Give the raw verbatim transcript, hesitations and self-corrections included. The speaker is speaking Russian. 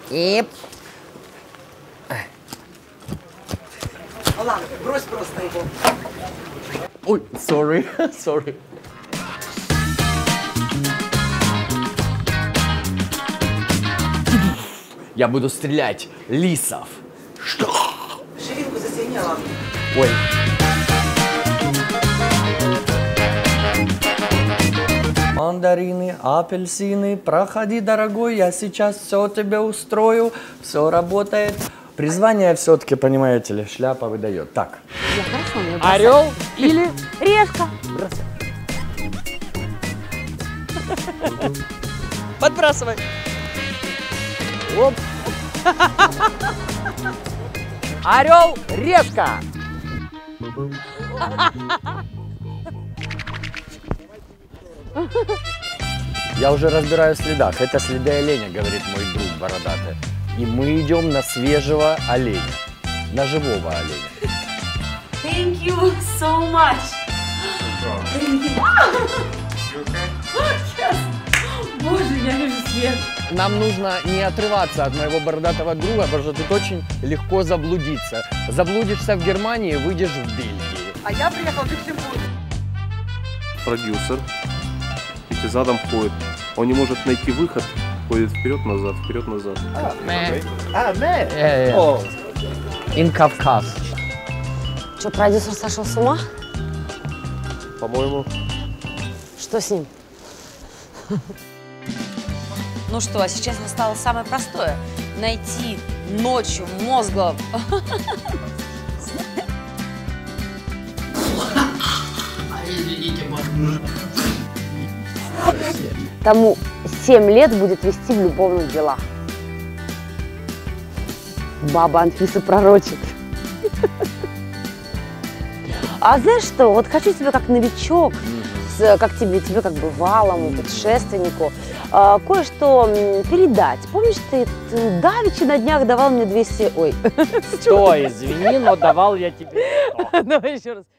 И... Ну ладно, брось просто его. Ой, sorry, sorry. Я буду стрелять лисов. Что? Ширинку засинела. Ой. Мандарины, апельсины, проходи, дорогой, я сейчас все тебе устрою, все работает. Призвание все-таки, понимаете ли, шляпа выдает. Так. Я хорошо, мне Орел или решка. подбрасывай. Оп. Орел, решка. Я уже разбираюсь в следах. Это следы оленя, говорит мой друг бородатый. И мы идем на свежего оленя. На живого оленя. Thank you so much. Thank you. Yes. Боже, я вижу свет. Нам нужно не отрываться от моего бородатого друга, потому что тут очень легко заблудиться. Заблудишься в Германии, выйдешь в Бельгии. А я приехал в Люксембург. Продюсер. Видите, задом ходит. Он не может найти выход. Ходит вперед-назад, вперед-назад. А, мэ. In Кавказ. Что, продюсер сошел с ума? По-моему. Что с ним? Ну что, а сейчас настало самое простое. Найти ночью мозгов. Тому семь лет будет вести в любовных делах. Баба Анфиса пророчит. А знаешь что, вот хочу тебе как новичок, с, как тебе, тебе как бывалому путешественнику, э, кое-что передать. Помнишь, ты, ты давеча на днях давал мне двести... Ой. Стой, извини, но давал я тебе... Давай еще раз.